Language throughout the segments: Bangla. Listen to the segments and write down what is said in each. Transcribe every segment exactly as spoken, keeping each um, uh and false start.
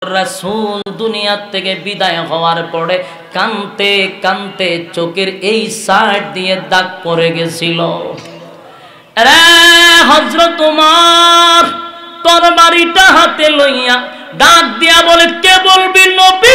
রাসূল দুনিয়া থেকে বিদায় হওয়ার পরে কানতে কানতে চোখের এই সাইড দিয়ে দাগ পড়ে গেছিল। রে হযরত ওমর তরবারিটা হাতে লইয়া ডাক দিয়া বলে, কে বলবি নবী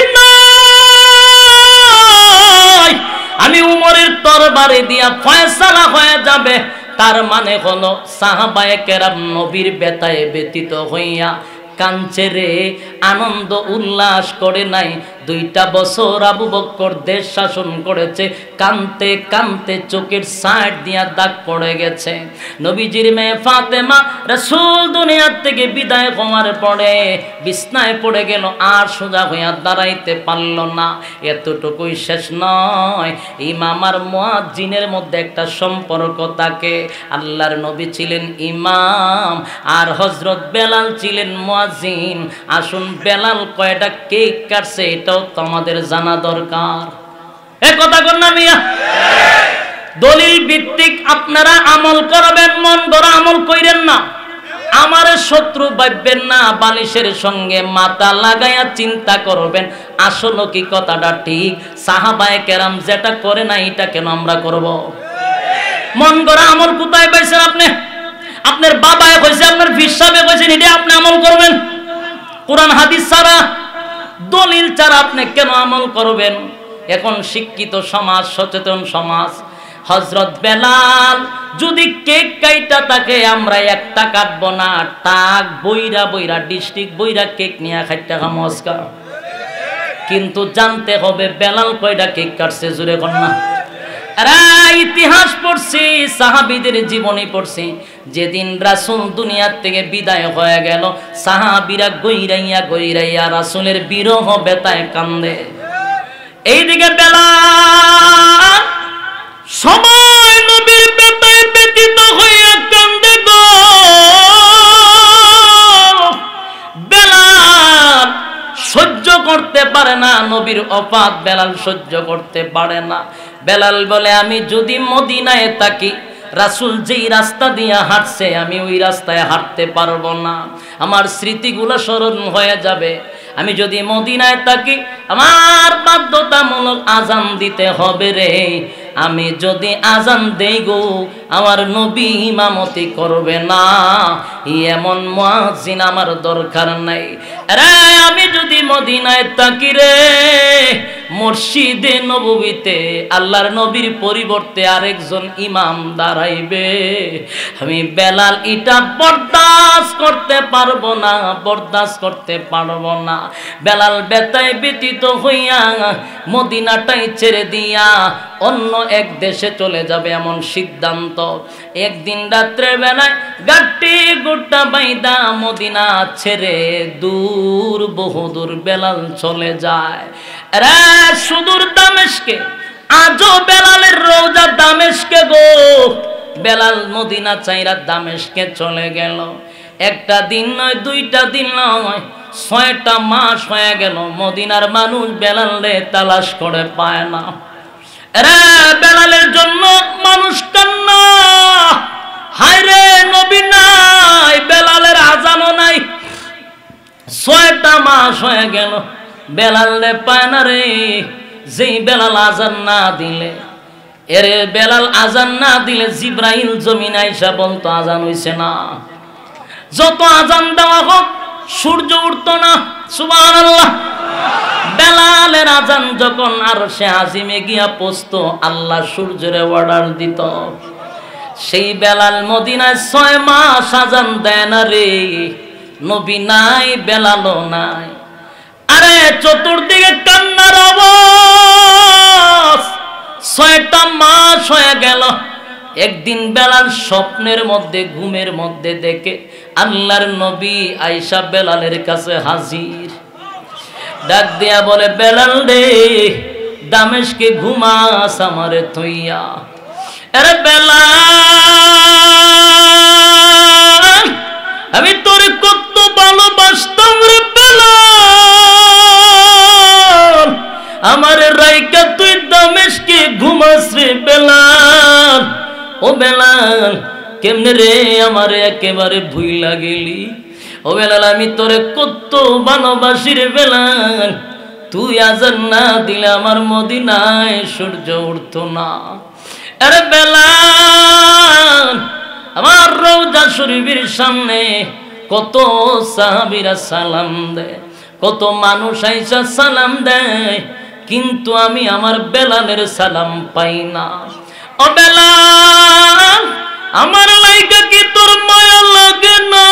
নাই, আমি উমরের তরবারি দিয়া ফয়সালা হয়ে যাবে। তার মানে হলো সাহাবায়ে কেরাম নবীর বেতায় ব্যতীত হইয়া কাঞ্চে রে, আনন্দ উল্লাস করে নাই। দুইটা বছর আবু বকর দেশ শাসন করেছে, কানতে কানতে চোখের সাইড দিয়া দাগ পড়ে গেছে। নবীজির মেয়ে ফাতেমা রাসূল দুনিয়ার থেকে বিদায় হওয়ার পরে বিছনায় পড়ে গেল, আর সোজা হইয়া দাঁড়াইতে পারল না। এতটুকুই শেষ নয়, ইমাম আর মুয়াজ্জিনের মধ্যে একটা সম্পর্ক থাকে। আল্লাহর নবী ছিলেন ইমাম আর হযরত বেলাল ছিলেন মুয়াজ্জিন। আসুন বেলাল কয়টা কেক কাটছে এটাও তো আমাদের জানা দরকার। এ কথা কর না মিয়া? দলিল ভিত্তিক আপনারা আমল করবেন, মন গড়া আমল কইরেন না। আমার শত্রু ভাববেন না, বালিশের সঙ্গে মাথা লাগাইয়া চিন্তা করবেন আসলে কি কথাটা ঠিক। সাহাবায়ে কেরাম যেটা করে না এটা কেন আমরা করব? মন গড়া আমল কোথায় পাইছেন আপনি? আপনার বাবায় কইছে, আপনার ফিসাবে কইছেন, এটা আপনি আমল করবেন? কোরআন হাদিস ছাড়া, দলিল ছাড়া আপনি কেন আমল করবেন? এখন শিক্ষিত সমাজ, সচেতন সমাজ, হযরত বেলাল যদি কেক কাইটা থাকে আমরা একটা কাটবো না, টাক বইরা বইরা ডিস্ট্রিক্ট বইরা কেক নিয়ে খাইটা খামস্কা। কিন্তু জানতে হবে বেলাল কয়টা কেক কাটছে, জুড়ে কর না। আরে ইতিহাস পড়ছি, সাহাবীদের জীবনী পড়ছি, যেদিন রাসূল দুনিয়া থেকে বিদায় হয়ে গেল সাহাবীরা গইরাইয়া গইরাইয়া রাসূলের বিরহ বেতায় কান্দে। এইদিকে বেলাল সময় নবীর বেতায় ব্যতীত হইয়া কান্দে গো। বেলাল সহ্য করতে পারে না নবীর ওফাত, বেলাল সহ্য করতে পারে না। বেলাল বলে, আমি যদি মদিনায় থাকি, রাসূল যেই রাস্তা দিয়ে হাঁটছে আমি ওই রাস্তায় হাঁটতে পারবো না, আমার স্মৃতিগুলো স্মরণ হয়ে যাবে। আমি যদি মদিনায় থাকি আমার বাধ্যতামূলক আজান দিতে হবে রে। আমি যদি আজান দেই গো আমার নবী ইমামতি করবে না, এমন মুয়াজ্জিন আমার দরকার নাই। আরে আমি যদি মদিনায় থাকি রে, মসজিদে নববীতে আল্লাহর নবীর পরিবর্তে আরেকজন ইমাম দাঁড়াইবে। আমি বেলাল এটা বরদাস্ত করতে পারবো না, বরদাস্ত করতে পারবো না। বেলাল বেতায় ব্যতীত হইয়া মদিনাটাই ছেড়ে দিয়া অন্য এক দেশে চলে যাবে এমন সিদ্ধান্ত। একদিন রাত্রে বেলায় গাটি গোটা বাইদা মদিনা ছেড়ে দূর বহুদূর বেলাল চলে যায়। রে সুদূর দামেস্কে, আজও বেলালের রওজা দামেস্কে গো। বেলাল মদিনা চাইরা দামেস্কে চলে গেল। একটা দিন নয়, দুইটা দিন নয়, ছয়টা মাস হয়ে গেল মদিনার মানুষ বেলালে তালাশ করে পায় না। রে বেলালের জন্য মানুষ কান্না, হায় রে নবী নাই, বেলালের আজানও নাই। ছয়টা মাস হয়ে গেল বেলালে পায় না রে। যেই বেলাল আজান না দিলে, এরে বেলাল আজান না দিলে জিব্রাইল জমিন আইসা বলতো আজান হইছে না। যত আজান দেওয়া হোক সূর্য উঠতো না। সুবহানাল্লাহ। বেলালের আজান যখন আরশে আজিমে গিয়া পৌঁছতো আল্লাহ সূর্যের অর্ডার দিত। সেই বেলাল মদিনায় ছয় মাস আজান দেয় না রে। নবী নাই, বেলালও নাই। আরে চতুর্দিকে কান্নার আওয়াজ। ছয়টা মাস হয়ে গেল। একদিন বেলাল স্বপ্নের মধ্যে, ঘুমের মধ্যে দেখে আল্লাহর নবী আয়েশা বেলালের কাছে হাজির। ডাক দিয়া বলে, বেলাল রে, দামেস্কে ঘুমাস আমারে থইয়া। আরে বেলাল, আমি তোরে কত ভালোবাসতাম রে বেলাল, আমারে রাইকা তুই দামেস্কে ঘুমাস রে বেলাল। ও বেলাল, কেমনে রে আমারে একেবারে ভুইলা গেলি? ও বেলাল আমি তোরে কত ভালোবাসি রে বেলাল, তুই আজান না দিলে আমার মদিনায় সূর্য উঠতো না। আরে বেলাল আমার রওজা শরীফের সামনে কত সাহাবীরা সালাম দেয়, কত মানুষ আইসা সালাম দেয়, কিন্তু আমি আমার বেলালের সালাম পাই না। ও বেলাল আমার লাইকা কি তোর মায়া লাগে না?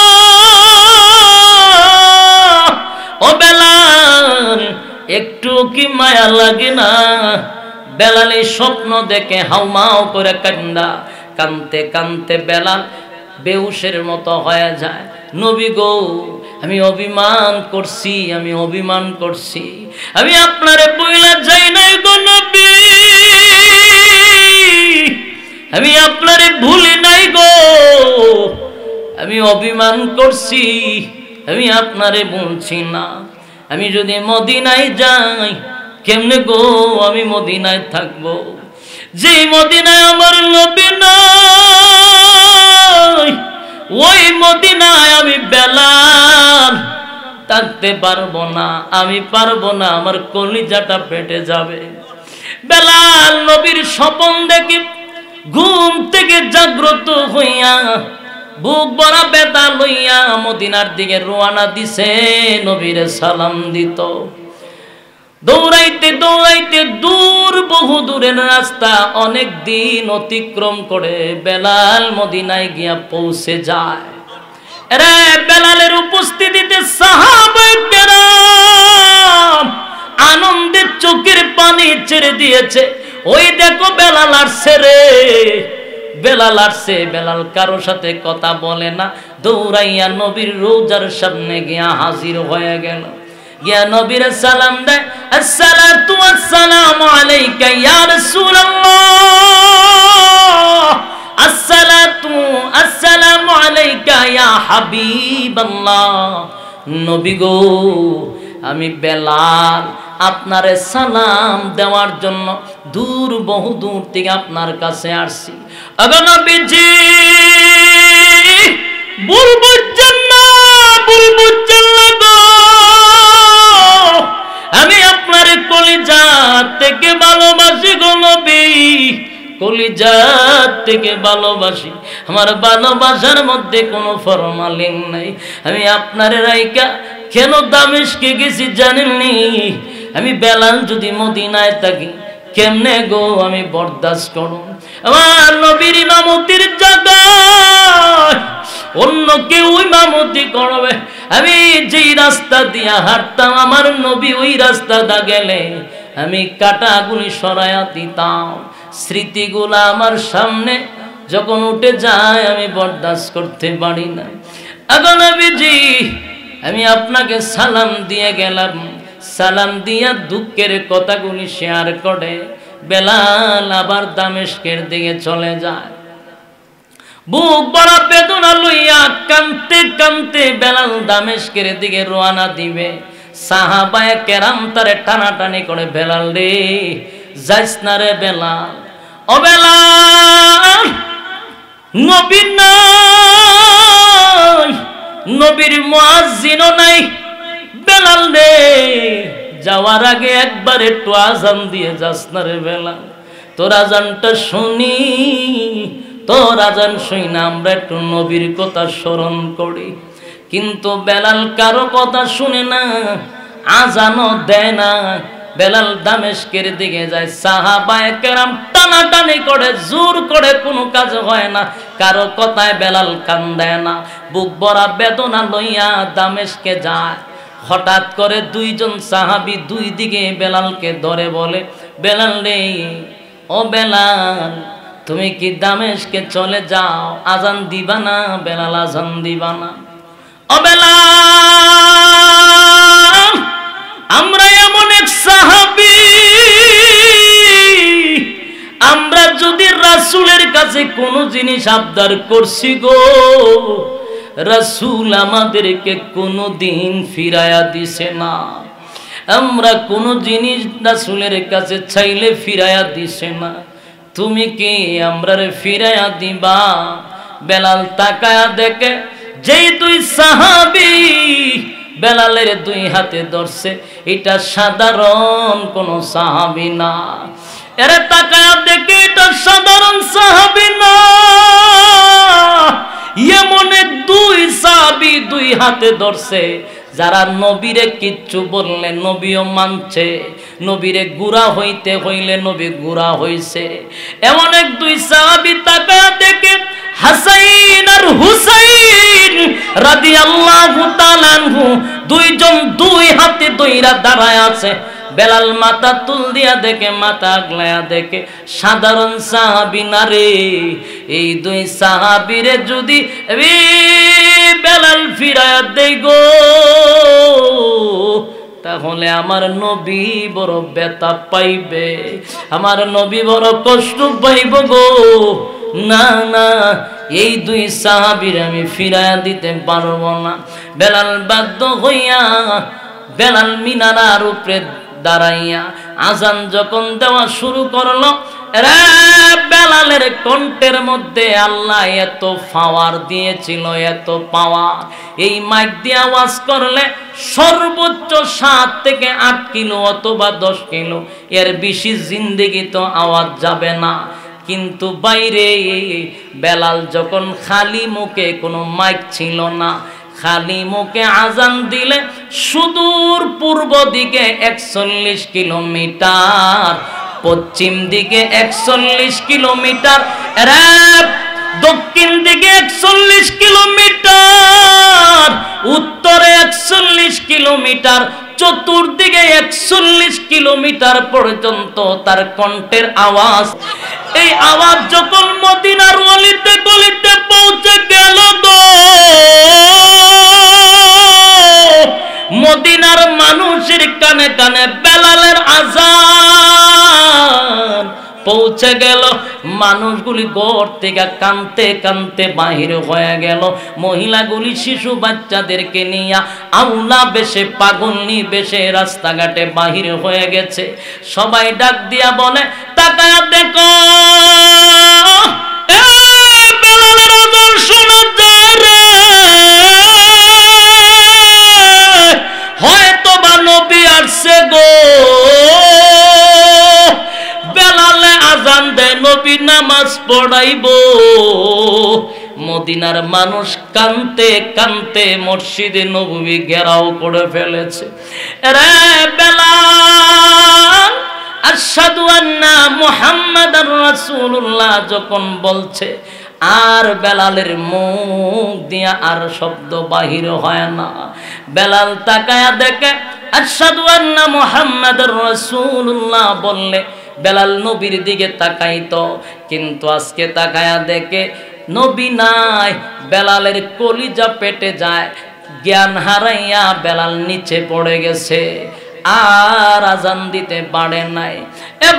ও বেলাল একটু কি মায়া লাগে না? বেলাল এই স্বপ্ন দেখে হাউমাউ করে কান্দা কানতে কানতে বেলাল বেহুশের মতো হয়ে যায়। নবী গো আমি অভিমান করছি, আমি অভিমান করছি, আমি আপনারে বইলা যাই নাই গো নবী, আমি আপনারে ভুলি নাই গো, আমি অভিমান করছি, আমি আপনারে বলছি না। আমি যদি মদিনায় যাই কেমনে গো আমি মদিনায় থাকবো, যে মদিনায় আমার নবী নাই, ওই মদিনায় আমি বেলাল থাকতে পারবো না, আমি পারবো না, আমার কলিজাটা ফেটে যাবে। বেলাল নবীর স্বপ্ন দেখি ঘুম থেকে জাগ্রত হইয়া বুক ভরা ব্যথা লইয়া মদিনার দিকে রওনা দিছে, নবীরে সালাম দিত। দৌড়াইতে দৌড়াইতে দূর, বহু দূরের রাস্তা অনেক দিন অতিক্রম করে বেলাল মদিনায় গিয়া পৌঁছে যায়। আরে বেলালের উপস্থিতিতে সাহাবায়ে কেরাম আনন্দের চোখের পানি ছেড়ে দিয়েছে। ওই দেখো বেলাল আসছে রে, বেলাল আসছে। বেলাল কারো সাথে কথা বলে না, দৌড়াইয়া নবীর রওজার সামনে গিয়া হাজির হয়ে গেল। গিয়া নবীর সালাম দেয়, আসসালাতু ওয়াসসালামু আলাইকা ইয়া রাসূলুল্লাহ, আসসালাতু আসসালামু আলাইকা ইয়া হাবিবাল্লাহ। নবী গো আমি বেলাল আপনারে সালাম দেওয়ার জন্য দূর, বহু দূর থেকে আপনার কাছে আসছি। আগো নবীজি বুলবুজ্জান না, বুলবুজ্জান গো, আমি আপনারে কলিজা থেকে ভালোবাসি গো নবী, কলিজা থেকে ভালোবাসি। আমার ভালোবাসার মধ্যে কোনো ফরমালিন নাই। আমি আপনারে রাইকা কেন দামেস্কে গেছি জানেননি? আমি বেলাল যদি মদিনায় থাকি কেমনে গো আমি বরদাস্ত করব? আমার নবীর ইমামতির জায়গায় অন্য কেউ ইমামতি করবে। আমি যেই রাস্তা দিয়া হাঁটতাম আমার নবী ওই রাস্তাটা গেলে আমি কাটাগুলি সরাইয়া দিতাম। স্মৃতিগুলা আমার সামনে যখন উঠে যায় আমি বরদাস্ত করতে পারি না। আগো নবীজি আমি আপনাকে সালাম দিয়ে গেলাম, সালাম দিয়া দুঃখের কথাগুলি শেয়ার করে বেলাল আবার দামেস্কের দিকে চলে যায়। বুক বড় বেদনা লইয়া কাঁদতে কাঁদতে বেলাল দামেস্কের দিকে রওনা দিবে। সাহাবায়ে কেরাম তারে টানাটানি করে, বেলাল রে যাইস না রে বেলাল, ও বেলাল নবী নাই, নবীর মুয়াজ্জিনও নাই, বেলাল রে যাওয়ার আগে একবার একটু আজান দিয়ে যাস না রে বেলাল, তোর আজানটা শুনি, তোর আজান শুই না আমরা একটু নবীর কথা স্মরণ করি। কিন্তু বেলাল কারো কথা শুনে না, আজানও দেয় না। বেলাল দামেস্কের দিকে যায়, সাহাবায়ে কেরাম টানাটানি করে, জোর করে কোনো কাজ হয় না, কারো কথায় বেলাল কান দেয় না। বুক ভরা বেদনা লইয়া দামেস্কে যায়। হঠাৎ করে দুইজন সাহাবী দুই দিকে বেলালকে ধরে বলে, বেলাল রে, ও বেলাল তুমি কি দামেস্কে চলে যাও, আজান দিবা না? বেলাল আজান দিবা না? ও বেলাল আমরা এমন এক সাহাবী, আমরা যদি রাসূলের কাছে কোনো জিনিস আবদার করছি গো, রাসূল আমাদেরকে কোনো দিন ফিরায়া দিছে না। আমরা কোনো জিনিস রাসূলের কাছে চাইলে ফিরায়া দিছে না, তুমি কি আমরারে ফিরায়া দিবা? বেলাল তাকায়া দেখে যেই দুই সাহাবী বেলালের দুই হাতে ধরছে, এটা সাধারণ কোন সাহাবী না। এরে তাকায়া দেখে এটা সাধারণ সাহাবী না, এমন দুই সাহাবী দুই হাতে ধরছে যারা নবীরে কিচ্ছু বললে নবীও মানছে, নবীরে গুড়া হইতে হইলে নবী গুড়া হইছে। এমন এক দুই সাহাবী তাকায়া দেখে হাসাইন আর হুসাইন রাদিয়াল্লাহু তাআলা আনহু দুইজন দুই হাতে দইরা দাঁড়ায় আছে। বেলাল মাথা তুল দিয়া দেখে, মাথা আগলায়া দেখে সাধারণ সাহাবী না রে। এই দুই সাহাবীরে যদি বেলাল ফিরায়া দেই গো, তাহলে আমার নবী বড় ব্যথা পাইবে, আমার নবী বড় কষ্ট পাইব গো। না না, এই দুই সাহাবীর আমি ফিরায়া দিতে পারবো না। বেলাল বাধ্য হইয়া বেলাল মিনারার উপরে দাঁড়াইয়া আজান যখন দেওয়া শুরু করলো, রে বেলালের কণ্ঠের মধ্যে আল্লাহ এত পাওয়ার দিয়েছিল, এত পাওয়ার। এই মাইক দিয়ে আওয়াজ করলে সর্বোচ্চ সাত থেকে আট কিলো অথবা দশ কিলো, এর বেশি জিন্দেগি তো আওয়াজ যাবে না। কিন্তু বাইরে বেলাল যখন খালি মুখে, কোনো মাইক ছিল না, খালি মুখে আজান দিলে সুদূর পূর্ব দিকে একচল্লিশ কিলোমিটার, পশ্চিম দিকে একচল্লিশ কিলোমিটার, দক্ষিণ দিকে একচল্লিশ কিলোমিটার, উত্তরে একচল্লিশ কিলোমিটার, চতুর্দিকে একচল্লিশ কিলোমিটার পর্যন্ত তার কণ্ঠের আওয়াজ। এই আওয়াজ যখন মদিনার অলিতে গলিতে পৌঁছে গেল গো, মদিনার মানুষের কানে কানে বেলালের আজান পৌঁছে গেল। মানুষগুলি ঘর থেকে কানতে কানতে বাহির হয়ে গেল। মহিলাগুলি শিশু বাচ্চাদেরকে নিয়ে আউলা বেশে, পাগলনি বেশে রাস্তাঘাটে বাহির হয়ে গেছে। সবাই ডাক দিয়া বলে, তাকায়া দেখো বেলালের আজান শোনা যায় রে, হয়তো বা নবী আসছে গো। বেলালে আজান দেয়, নবী নামাজ পড়াইব। মদিনার মানুষ কানতে কানতে মসজিদে নববী ঘেরাও করে ফেলেছে। রে বেলাল আশহাদু আন্না মুহাম্মাদার রাসূলুল্লাহ যখন বলছে, আর বেলালের মুখ দিয়া আর শব্দ বাহির হয় না। বেলাল তাকায়া দেখে আশহাদু আন্না মুহাম্মাদার রাসূলুল্লাহ বললে বেলাল নবীর দিকে তাকাইতো, কিন্তু আজকে তাকায়া দেখে নবী নাই। বেলালের কলিজা পেটে যায়, জ্ঞান হারাইয়া বেলাল নিচে পড়ে গেছে, আর আজান দিতে পারে নাই। এ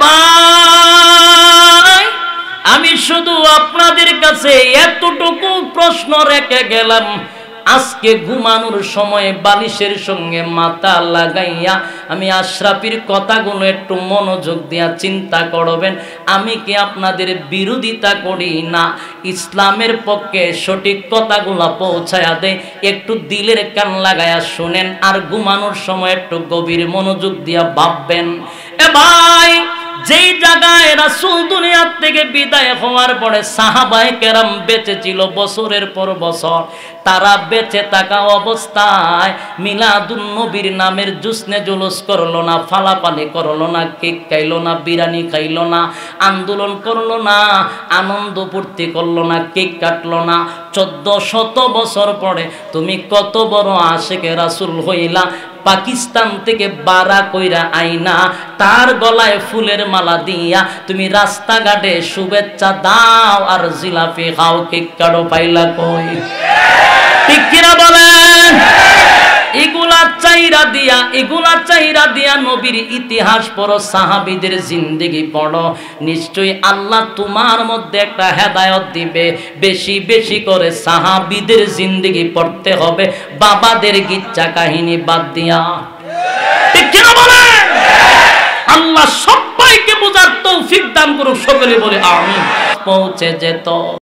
ভাই, আমি শুধু আপনাদের কাছে এতটুকু প্রশ্ন রেখে গেলাম, আজকে ঘুমানোর সময় বালিশের সঙ্গে মাথা লাগাইয়া আমি আশরাফির কথাগুলো একটু মনোযোগ দিয়া চিন্তা করবেন। আমি কি আপনাদের বিরোধিতা করি না, ইসলামের পক্ষে সঠিক কথাগুলো পৌঁছায়া দেয়। একটু দিলের কান লাগায়া শুনেন, আর ঘুমানোর সময় একটু গভীর মনোযোগ দিয়া ভাববেন। এ ভাই, যেই জায়গায় রাসূল দুনিয়া থেকে বিদায় হওয়ার পরে সাহাবায়ে কেরাম বেঁচে ছিল বছরের পর বছর, তারা বেঁচে থাকা অবস্থায় মিলাদুন নবীর নামের জুসনে জুলুস করলো না, ফালাপালি করলো না, কেক খাইলো না, বিরিয়ানি খাইলো না, আন্দোলন করলো না, আনন্দ ফুর্তি করলো না, কেক কাটলো না। চোদ্দ শত বছর পরে তুমি কত বড় আশিকে রাসূল হইলা, পাকিস্তান থেকে বারা কইরা আইনা তার গলায় ফুলের মালা দিয়া তুমি রাস্তাঘাটে শুভেচ্ছা দাও আর জিলাপি খাও, কেক কাটো, পাইলা কই? ঠিক কিনা বলেন? এগুলা চাইরা দিয়া এগুলা চাইরা দিয়া নবীর ইতিহাস পড়ো, সাহাবীদের জিন্দেগি পড়ো, নিশ্চয়ই আল্লাহ তোমার মধ্যে একটা হেদায়েত দিবে। বেশি বেশি করে সাহাবীদের জিন্দেগি পড়তে হবে, বাবাদের গিচ্ছা কাহিনী বাদ দিয়া। ঠিক কিনা বলেন? আল্লাহ সবাইকে বোঝার তৌফিক দান করুক, সকলে বলে আমিন। পৌঁছে যেত